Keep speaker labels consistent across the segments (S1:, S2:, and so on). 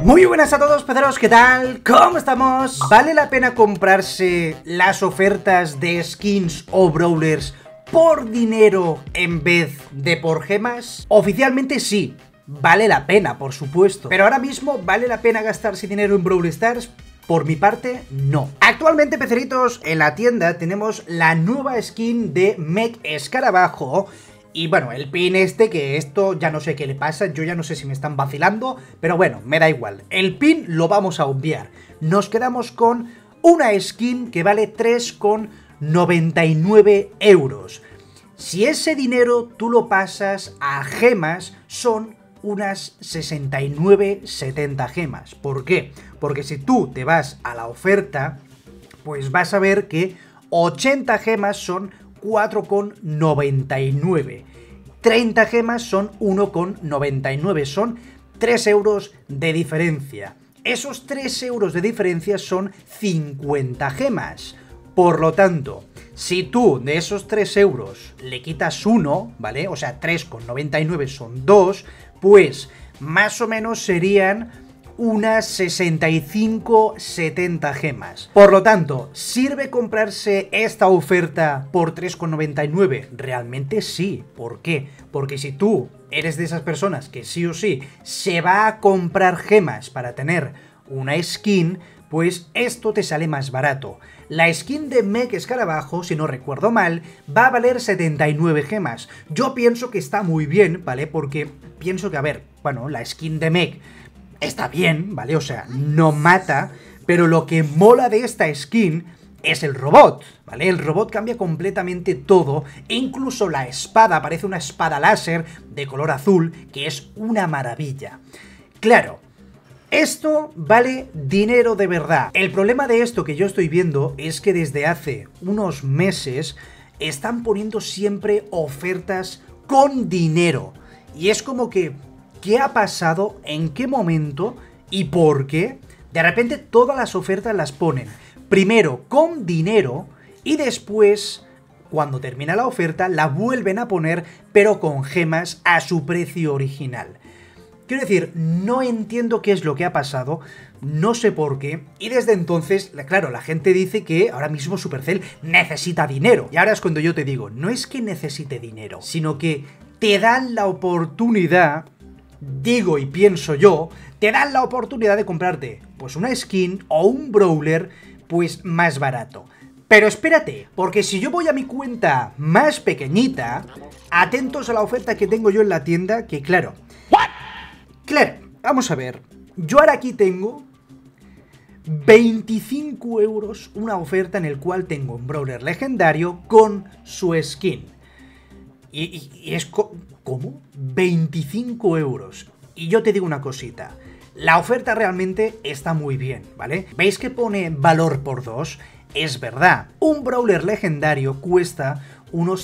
S1: Muy buenas a todos, peceros, ¿qué tal? ¿Cómo estamos? ¿Vale la pena comprarse las ofertas de skins o brawlers por dinero en vez de por gemas? Oficialmente sí, vale la pena, por supuesto. Pero ahora mismo, ¿vale la pena gastarse dinero en Brawl Stars? Por mi parte, no. Actualmente, peceritos, en la tienda tenemos la nueva skin de Meg Escarabajo. Y bueno, el pin este, que esto ya no sé qué le pasa, yo ya no sé si me están vacilando, pero bueno, me da igual. El pin lo vamos a obviar. Nos quedamos con una skin que vale 3,99 euros. Si ese dinero tú lo pasas a gemas, son unas 69-70 gemas. ¿Por qué? Porque si tú te vas a la oferta, pues vas a ver que 80 gemas son 4,99. 30 gemas son 1,99. Son 3 euros de diferencia. Esos 3 euros de diferencia son 50 gemas. Por lo tanto, si tú de esos 3 euros le quitas 1, ¿vale? O sea, 3,99 son 2, pues más o menos serían unas 65-70 gemas. Por lo tanto, ¿sirve comprarse esta oferta por 3,99? Realmente sí. ¿Por qué? Porque si tú eres de esas personas que sí o sí se va a comprar gemas para tener una skin, pues esto te sale más barato. La skin de Meg Escarabajo, si no recuerdo mal, va a valer 79 gemas. Yo pienso que está muy bien, ¿vale? Porque pienso que, a ver, bueno, la skin de Meg está bien, ¿vale? O sea, no mata, pero lo que mola de esta skin es el robot, ¿vale? El robot cambia completamente todo, e incluso la espada, parece una espada láser de color azul, que es una maravilla. Claro, esto vale dinero de verdad. El problema de esto que yo estoy viendo es que desde hace unos meses están poniendo siempre ofertas con dinero. Y es como que, ¿qué ha pasado? ¿En qué momento? ¿Y por qué? De repente todas las ofertas las ponen primero con dinero y después, cuando termina la oferta, la vuelven a poner pero con gemas a su precio original. Quiero decir, no entiendo qué es lo que ha pasado, no sé por qué, y desde entonces, claro, la gente dice que ahora mismo Supercell necesita dinero. Y ahora es cuando yo te digo, no es que necesite dinero, sino que te dan la oportunidad, digo y pienso yo, te dan la oportunidad de comprarte pues una skin o un brawler pues más barato. Pero espérate, porque si yo voy a mi cuenta más pequeñita, atentos a la oferta que tengo yo en la tienda, que claro, vamos a ver, yo ahora aquí tengo 25 euros, una oferta en el cual tengo un brawler legendario con su skin. Y es ¿cómo? 25 euros. Y yo te digo una cosita, la oferta realmente está muy bien, ¿vale? ¿Veis que pone valor por 2? Es verdad, un brawler legendario cuesta unos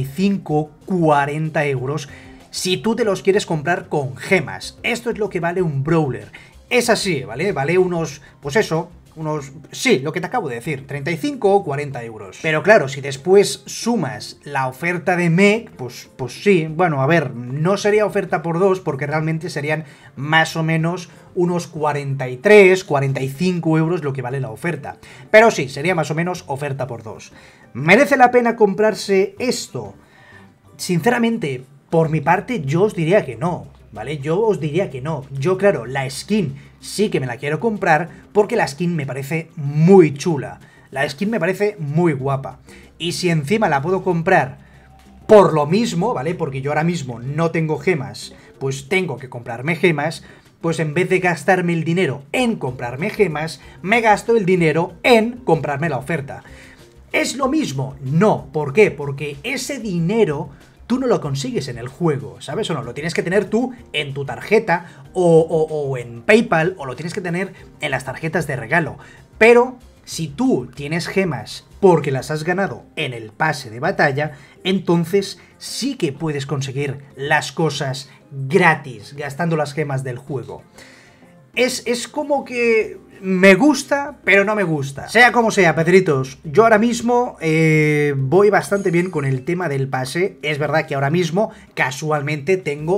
S1: 35-40 euros si tú te los quieres comprar con gemas. Esto es lo que vale un brawler. Es así, ¿vale? Vale unos, pues eso, sí, lo que te acabo de decir, 35 o 40 euros. Pero claro, si después sumas la oferta de Meg, pues sí, bueno, a ver, no sería oferta por 2 porque realmente serían más o menos unos 43, 45 euros lo que vale la oferta. Pero sí, sería más o menos oferta por 2. ¿Merece la pena comprarse esto? Sinceramente, por mi parte, yo os diría que no, ¿vale? Yo os diría que no. Yo, claro, la skin sí que me la quiero comprar porque la skin me parece muy chula. La skin me parece muy guapa. Y si encima la puedo comprar por lo mismo, ¿vale? Porque yo ahora mismo no tengo gemas, pues tengo que comprarme gemas, pues en vez de gastarme el dinero en comprarme gemas, me gasto el dinero en comprarme la oferta. ¿Es lo mismo? No. ¿Por qué? Porque ese dinero tú no lo consigues en el juego, ¿sabes o no? Lo tienes que tener tú en tu tarjeta o en PayPal, o lo tienes que tener en las tarjetas de regalo. Pero si tú tienes gemas porque las has ganado en el pase de batalla, entonces sí que puedes conseguir las cosas gratis gastando las gemas del juego. Es como que me gusta, pero no me gusta. Sea como sea, Pedritos, yo ahora mismo voy bastante bien con el tema del pase. Es verdad que ahora mismo, casualmente, tengo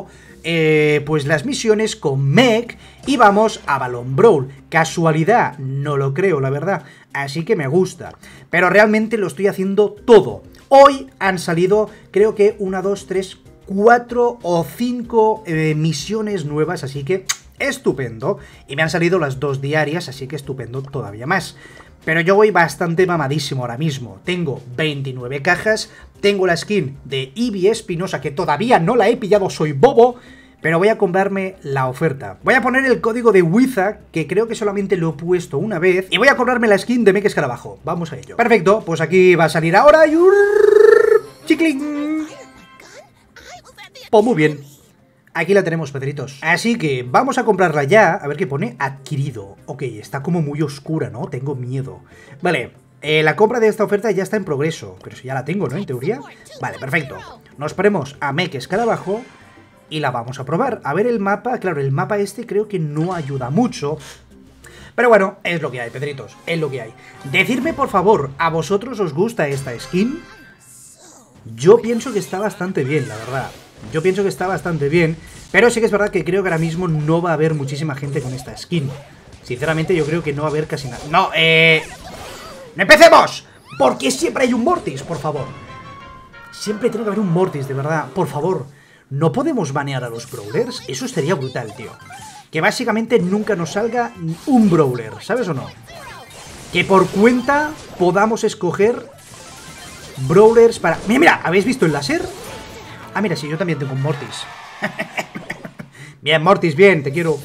S1: pues las misiones con Meg y vamos a Balón Brawl. Casualidad, no lo creo, la verdad. Así que me gusta. Pero realmente lo estoy haciendo todo. Hoy han salido, creo que 1, 2, 3, 4 o 5 misiones nuevas, así que estupendo. Y me han salido las 2 diarias, así que estupendo todavía más. Pero yo voy bastante mamadísimo ahora mismo. Tengo 29 cajas, tengo la skin de Eevee Espinosa, que todavía no la he pillado, soy bobo, pero voy a comprarme la oferta. Voy a poner el código de Wiza, que creo que solamente lo he puesto una vez, y voy a comprarme la skin de Meg Escarabajo. Vamos a ello. Perfecto, pues aquí va a salir ahora y... ¡Chicling! Pues muy bien. Aquí la tenemos, Pedritos. Así que vamos a comprarla ya. A ver qué pone. Adquirido. Ok, está como muy oscura, ¿no? Tengo miedo. Vale, la compra de esta oferta ya está en progreso. Pero si ya la tengo, ¿no? En teoría. Vale, perfecto. Nos ponemos a Meg Escarabajo y la vamos a probar. A ver el mapa. Claro, el mapa este creo que no ayuda mucho. Pero bueno, es lo que hay, Pedritos. Es lo que hay. Decidme, por favor, ¿a vosotros os gusta esta skin? Yo pienso que está bastante bien, la verdad. Yo pienso que está bastante bien, pero sí que es verdad que creo que ahora mismo no va a haber muchísima gente con esta skin. Sinceramente yo creo que no va a haber casi nada. ¡No! ¡No empecemos! Porque siempre hay un Mortis, por favor. Siempre tiene que haber un Mortis, de verdad. Por favor, ¿no podemos banear a los Brawlers? Eso sería brutal, tío. Que básicamente nunca nos salga un Brawler, ¿sabes o no? Que por cuenta podamos escoger Brawlers para... Mira, mira, ¿habéis visto el láser? Ah, mira, sí, yo también tengo un Mortis. Bien, Mortis, bien, te quiero.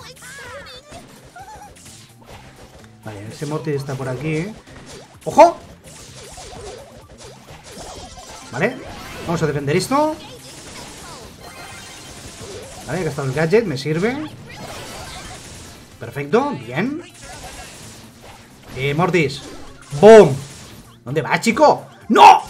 S1: Vale, ese Mortis está por aquí. ¡Ojo! Vale, vamos a defender esto. Vale, acá está el gadget, me sirve. Perfecto, bien. Mortis. ¡Boom! ¿Dónde va, chico? ¡No!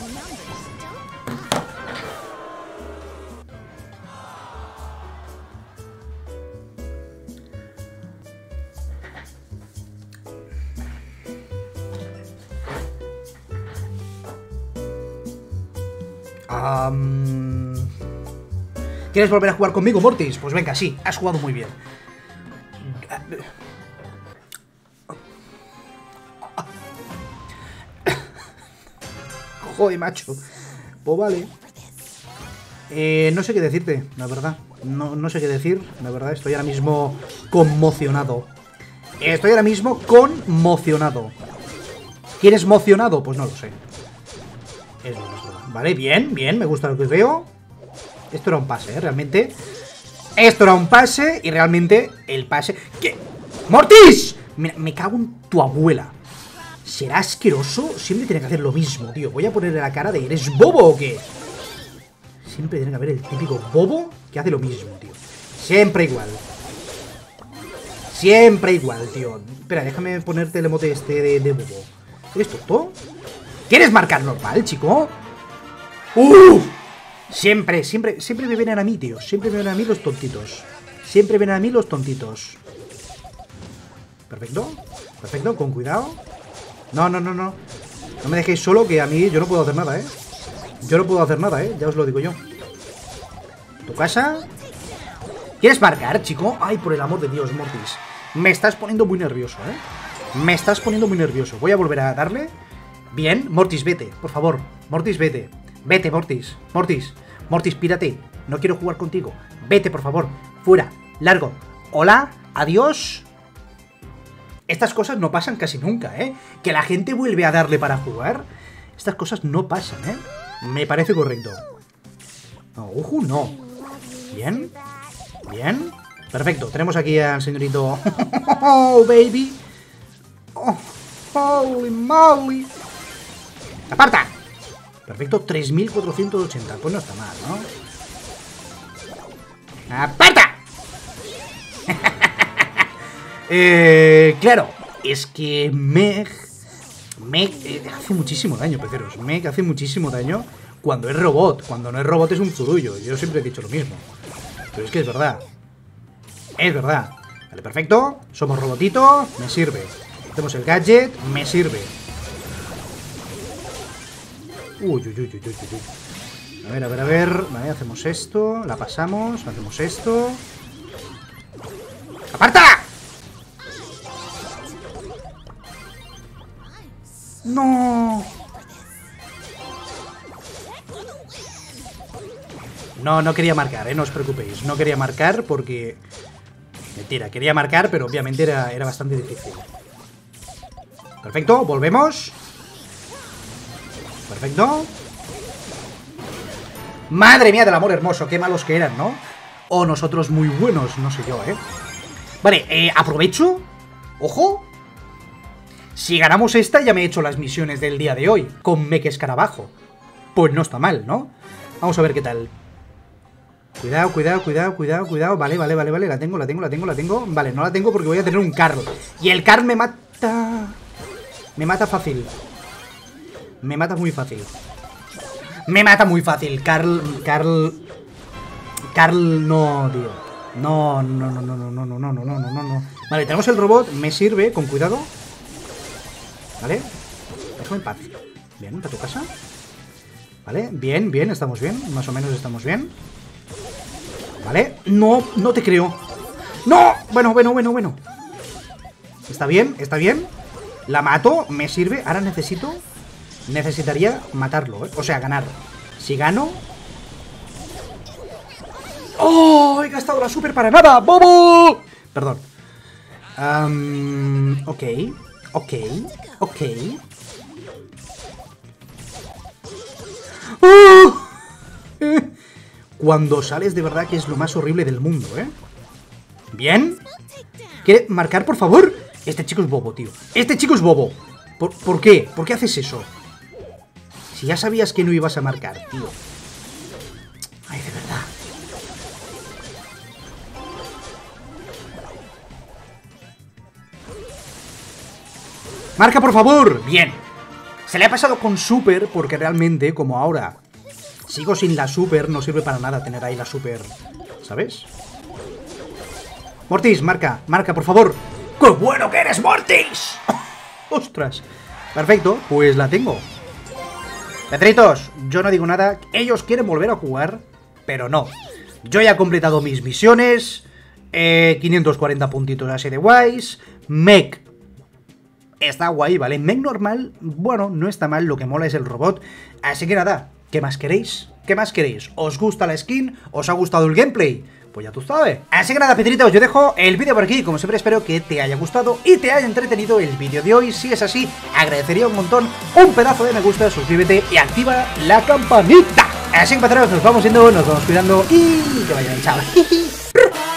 S1: ¿Quieres volver a jugar conmigo, Mortis? Pues venga, sí, has jugado muy bien. Joder, macho. Pues vale. No sé qué decirte, la verdad. No sé qué decir, la verdad. Estoy ahora mismo conmocionado. Estoy ahora mismo conmocionado. ¿Quién es mocionado? Pues no lo sé. Es lo mismo. Vale, bien, bien, me gusta lo que veo. Esto era un pase, realmente. Esto era un pase y realmente el pase... ¿Qué? ¡Mortis! Mira, me cago en tu abuela. ¿Será asqueroso? Siempre tiene que hacer lo mismo, tío. Voy a ponerle la cara de ¿eres bobo o qué? Siempre tiene que haber el típico bobo que hace lo mismo, tío. Siempre igual. Siempre igual, tío. Espera, déjame ponerte el emote este de bobo. ¿Eres tonto? ¿Quieres marcar normal, chico? Siempre me vienen a mí, tío. Siempre me vienen a mí los tontitos. Siempre vienen a mí los tontitos. Perfecto. Perfecto, con cuidado. No. No me dejéis solo, que a mí yo no puedo hacer nada, ¿eh? Yo no puedo hacer nada, ¿eh? Ya os lo digo yo. ¿Tu casa? ¿Quieres marcar, chico? Ay, por el amor de Dios, Mortis. Me estás poniendo muy nervioso, ¿eh? Me estás poniendo muy nervioso. Voy a volver a darle. Bien, Mortis, vete, por favor. Mortis, vete. Vete, Mortis. Mortis, pírate. No quiero jugar contigo. Vete, por favor. Fuera. Largo. Hola. Adiós. Estas cosas no pasan casi nunca, ¿eh? Que la gente vuelve a darle para jugar. Estas cosas no pasan, ¿eh? Me parece correcto. No, no. Bien. Bien. Perfecto. Tenemos aquí al señorito... Oh, baby. Oh, holy moly. ¡Aparta! Perfecto, 3480. Pues no está mal, ¿no? ¡Aparta! Claro, es que Meg hace muchísimo daño, peceros. Meg hace muchísimo daño cuando es robot. Cuando no es robot es un zurullo. Yo siempre he dicho lo mismo. Pero es que es verdad. Es verdad. Vale, perfecto. Somos robotito. Me sirve. Hacemos el gadget. Me sirve. Uy. A ver, a ver, a ver. Vale, hacemos esto. La pasamos. Hacemos esto. ¡Aparta! ¡No! No quería marcar, no os preocupéis. No quería marcar porque... Mentira, quería marcar, pero obviamente era bastante difícil. Perfecto, volvemos. Perfecto. Madre mía del amor hermoso, qué malos que eran, ¿no? O nosotros muy buenos, no sé yo, ¿eh? Vale, aprovecho. Ojo. Si ganamos esta, ya me he hecho las misiones del día de hoy con Mech Escarabajo. Pues no está mal, ¿no? Vamos a ver qué tal. Cuidado, cuidado, cuidado, cuidado, cuidado. Vale, vale, vale, vale, la tengo. Vale, no la tengo porque voy a tener un Carl. Y el Carl me mata. Me mata fácil. Me mata muy fácil. Me mata muy fácil. Carl, no, tío. No. Vale, tenemos el robot. Me sirve, con cuidado. Vale. Déjame en paz. Bien, para tu casa. Vale, bien, bien, estamos bien. Más o menos estamos bien. Vale, no te creo. ¡No! Bueno. Está bien, está bien. La mato, me sirve. Ahora necesitaría matarlo, ¿eh? O sea, ganar. Si gano... ¡Oh! He gastado la super para nada. ¡Bobo! Perdón. Ok. Cuando sales de verdad que es lo más horrible del mundo, ¿eh? Bien. ¿Quiere marcar, por favor? Este chico es bobo, tío. Este chico es bobo. ¿Por qué? ¿Por qué haces eso? Si ya sabías que no ibas a marcar, tío. Ay, de verdad. ¡Marca, por favor! Bien. Se le ha pasado con super porque realmente, como ahora sigo sin la super, no sirve para nada tener ahí la super, ¿sabes? Mortis, marca, por favor. ¡Qué bueno que eres, Mortis! ¡Ostras! Perfecto, pues la tengo. Petritos, yo no digo nada. Ellos quieren volver a jugar, pero no. Yo ya he completado mis misiones. 540 puntitos así de guays. Mech está guay, ¿vale? Mech normal, bueno, no está mal. Lo que mola es el robot. Así que nada, ¿qué más queréis? ¿Qué más queréis? ¿Os gusta la skin? ¿Os ha gustado el gameplay? Pues ya tú sabes. Así que nada, Petritos, yo dejo el vídeo por aquí. Como siempre, espero que te haya gustado y te haya entretenido el vídeo de hoy. Si es así, agradecería un montón un pedazo de me gusta, suscríbete y activa la campanita. Así que, Petritos, nos vamos yendo, nos vamos cuidando y que vayan, chao.